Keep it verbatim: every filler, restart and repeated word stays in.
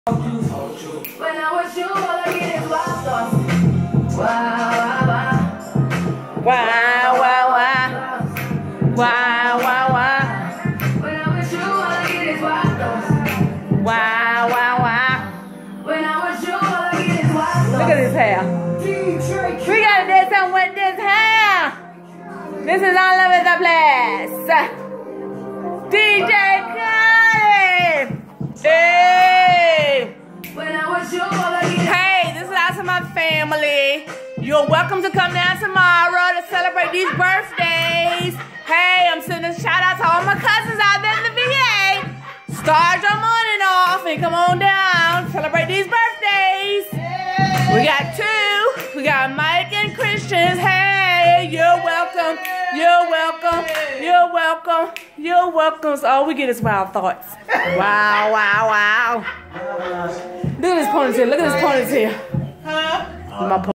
When I was you, all I get is wild thoughts. Wow, wow, wow. Wow, wow, wow. Wow, wow, wow. When I was you, all I get is wild thoughts. Wow, wow, wow. When I was you, all I get is wild thoughts. Look at his hair. We gotta do something with this hair. This is all over the place. D J Khaled. Hey. When I was you, all I get is Hey, this is out to my family. You're welcome to come down tomorrow to celebrate these birthdays. Hey, I'm sending a shout out to all my cousins out there in the V A. Start your morning off and come on down. Celebrate these birthdays. We got two. We got Mike and Christians. Hey, you're welcome. You're welcome. You're welcome. You're welcome. So all we get is wild thoughts. Wow, wow, wow. Look at this ponytail. Look at this ponytail. My